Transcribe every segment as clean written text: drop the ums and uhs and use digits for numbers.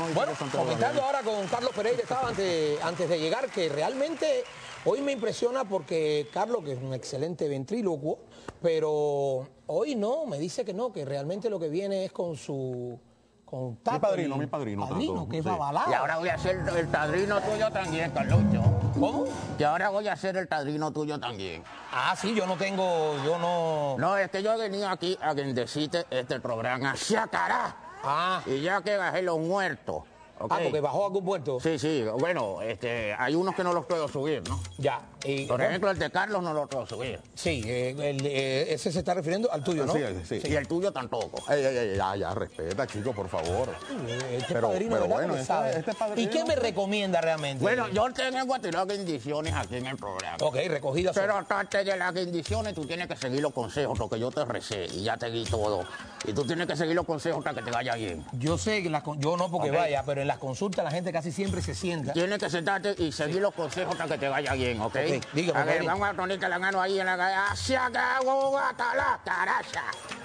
más Bueno, interesante. comentando ahora con Carlos Pereira, estaba antes de llegar, que realmente hoy me impresiona porque Carlos, que es un excelente ventrílocuo, pero hoy no, me dice que no, que realmente lo que viene es con su... Con Tato, mi padrino. Tanto, que es sí. babalao. Y ahora voy a ser el padrino tuyo también, Carlucho. ¿Cómo? Y ahora voy a ser el padrino tuyo también. Ah, sí, yo no... No, es que yo he venido aquí a bendecirte este programa. ¡Shacará! Ah, Y ya que bajé los muertos. ¿ok? porque bajó algún puerto. Sí, sí, bueno, hay unos que no los puedo subir, ¿no? Ya. Y, Por ejemplo, el de Carlos no lo puedo subir. sí, ese se está refiriendo al tuyo, ¿no? Sí. Y el tuyo tampoco. Ya, respeta, chicos, por favor. Este Pero padrino, ¿verdad? bueno, Que sabe. este padrino- ¿Y qué me recomienda realmente? Bueno, yo tengo a tirar bendiciones aquí en el programa. Ok, recogidas. Pero aparte de las bendiciones, tú tienes que seguir los consejos, porque yo te recé y ya te di todo. Y tú tienes que seguir los consejos para que te vaya bien. Yo sé que yo no porque Ok. vaya, pero en las consultas la gente casi siempre se sienta. Tienes que sentarte y seguir los consejos para que te vaya bien, ¿ok? dígame, A ver, padrino. vamos a ponerte la mano ahí en la calle. ¡Hacia acá, hasta la caracha!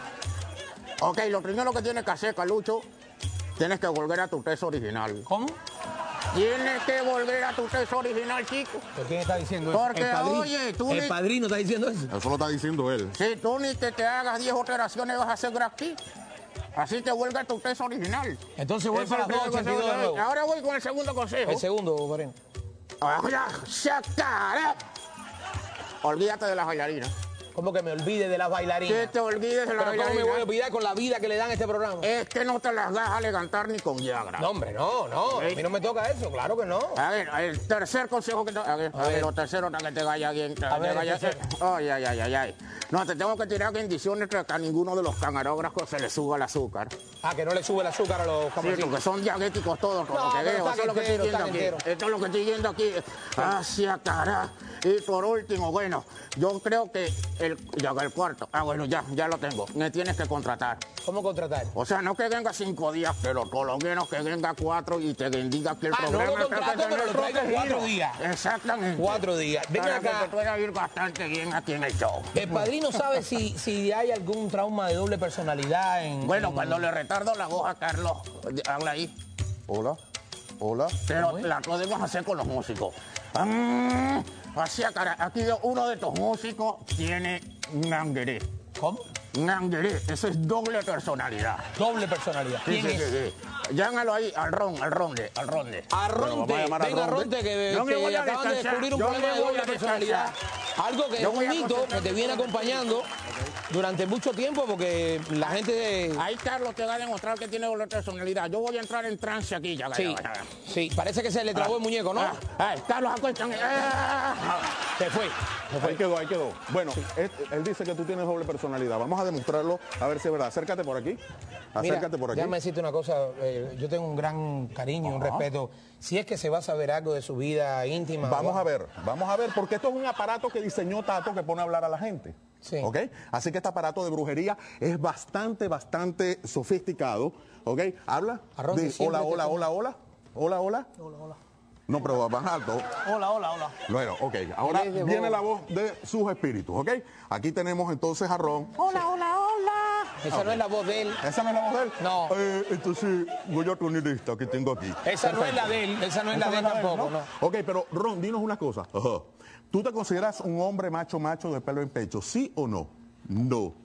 Ok, lo primero que tienes que hacer, Calucho, tienes que volver a tu texto original. ¿Cómo? Tienes que volver a tu texto original, chico. ¿Pero quién está diciendo eso? Porque, el padrino, oye, tú el ni- padrino está diciendo eso. Eso lo está diciendo él. Si tú ni que te hagas 10 operaciones vas a hacer gratis. Así te vuelve a tu texto original. Entonces voy Ese para es las el primer 2.82 de consejo. nuevo. Ahora voy con el segundo consejo. El segundo, padrino. Ahora, ¡shacará! Olvídate de las bailarinas. ¿Cómo que me olvide de las bailarinas? Que te olvides de las ¿Pero cómo me bailarinas. voy a olvidar con la vida que le dan a este programa? Es que no te las das a levantar ni con Viagra. No, hombre, no. A mí no me toca eso, claro que no. A ver, el tercer consejo que te... A ver, lo tercero para que te vaya bien. A ver, el tercero. Ay. No, te tengo que tirar bendiciones para que a ninguno de los camarógrafos se le suba el azúcar. Ah, que no le sube el azúcar a los Sí, camarones. porque son diabéticos todos, por No, lo que pero veo. están Eso es lo que estoy enteros, viendo están aquí. enteros. Esto es lo que estoy viendo aquí. Hacia cara. Y por último, bueno, yo creo que el cuarto. Ah, bueno, ya lo tengo. Me tienes que contratar. ¿Cómo contratar? O sea, no que venga 5 días, pero por lo menos que venga 4 y te bendiga que el No programa lo contrato, está pero lo traigo en 4 días. Exactamente. 4 días. Venga Para acá. que te pueda ir bastante bien aquí en el show. ¿El padrino sabe si hay algún trauma de doble personalidad en... Bueno, cuando le retardo la voz a Carlos, habla ahí. Hola. Pero la podemos hacer con los músicos. Así, cara, aquí uno de estos músicos tiene nangueré. ¿Cómo? Nangueré, eso es doble personalidad. Doble personalidad. ¿Quién es? Sí. Llámalo ahí, al ronde. Arronte. Bueno, vamos a llamar a Venga, Arronte. Arronte, que Yo me voy a acaban de descansar. descubrir un Yo problema me de voy doble a personalidad. Algo que es Yo voy un a mito que concentrarme te viene en eso. acompañando durante mucho tiempo porque la gente... Ahí Carlos te va a demostrar que tiene doble personalidad. Yo voy a entrar en trance aquí, ya. Sí, parece que se le trabó el muñeco, ¿no? Carlos, acuéstame. Se fue. Ahí quedó. Bueno, él dice que tú tienes doble personalidad. Vamos a demostrarlo, a ver si es verdad. Acércate por aquí. Acércate por aquí. Déjame decirte una cosa, yo tengo un gran cariño y un respeto. Si es que se va a saber algo de su vida íntima... Vamos a ver, porque esto es un aparato que diseñó Tato que pone a hablar a la gente. Sí. ¿Ok? Así que este aparato de brujería es bastante sofisticado. ¿Ok? Habla. Arronte, Di, siempre hola. No, pero más alto. Hola. Bueno, ok. Ahora Él es de viene voz. la voz de sus espíritus, ¿ok? Aquí tenemos entonces a Ron. Hola. Esa no es la voz de él. ¿Esa no es la voz de él? No. Entonces voy a poner esta que tengo aquí. Esa no es la de él. Esa no es la de él tampoco, no. Ok, pero Ron, dinos una cosa. Ajá. ¿Tú te consideras un hombre macho de pelo en pecho? ¿Sí o no? No.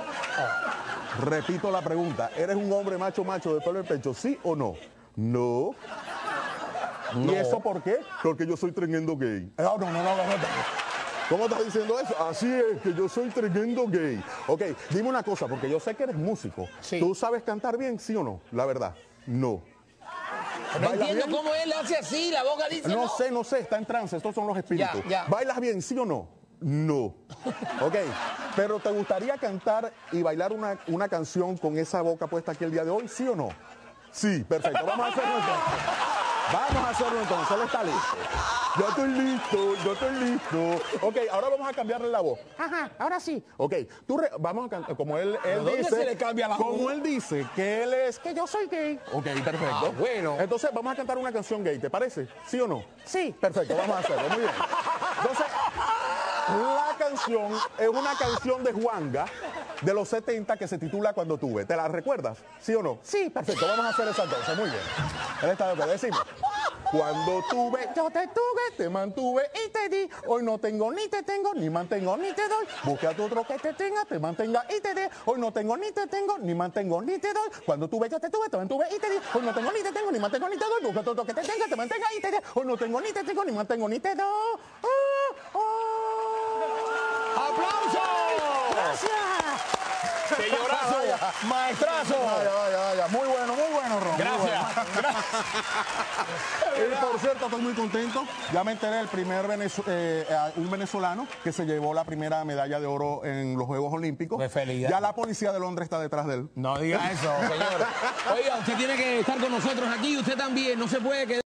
Repito la pregunta. ¿Eres un hombre macho de pelo en pecho? ¿Sí o no? No. ¿Y eso por qué? Porque yo soy tremendo gay. No. ¿Cómo estás diciendo eso? Así es, que yo soy tremendo gay. Ok, dime una cosa, porque yo sé que eres músico. Sí. ¿Tú sabes cantar bien, sí o no? La verdad, no. No ¿Bailas entiendo bien? cómo él hace así, la boca dice No sé, está en trance, estos son los espíritus. Ya. ¿Bailas bien, sí o no? No. Ok, pero ¿te gustaría cantar y bailar una canción con esa boca puesta aquí el día de hoy, sí o no? Sí, perfecto, vamos a hacerlo entonces, él está listo. Yo estoy listo. Ok, ahora vamos a cambiarle la voz. Ajá, ahora sí. Ok, vamos a cantar, como él ¿Dónde dice... se le cambia la Como voz? él dice que él es... Que yo soy gay. Ok, perfecto. bueno. Entonces vamos a cantar una canción gay, ¿te parece? ¿Sí o no? Sí. Perfecto, vamos a hacerlo, muy bien. Entonces, la canción es una canción de Juanga de los 70 que se titula Cuando tuve. ¿Te la recuerdas? ¿Sí o no? Sí, perfecto. Vamos a hacer esa entonces. Muy bien. Él está de acuerdo. Decimos. Cuando tuve, yo te tuve, te mantuve y te di. Hoy no tengo ni te tengo, ni mantengo ni te doy. Busca a otro que te tenga, te mantenga y te dé. Hoy no tengo ni te tengo, ni mantengo ni te doy. Cuando tuve, yo te tuve, te mantuve y te di. Hoy no tengo ni te tengo, ni mantengo ni te doy. Busca a otro que te tenga, te mantenga y te dé. Hoy no tengo ni te tengo, ni mantengo ni te doy. ¡Aplausos! ¡Gracias! Señorazo, maestrazo. Vaya. Muy bueno, Ron. Gracias. Y por cierto, estoy muy contento. Ya me enteré del primer un venezolano que se llevó la primera medalla de oro en los Juegos Olímpicos. Pues felicidades. Ya la policía de Londres está detrás de él. No diga eso, señor. Oiga, usted tiene que estar con nosotros aquí. Usted también. No se puede quedar.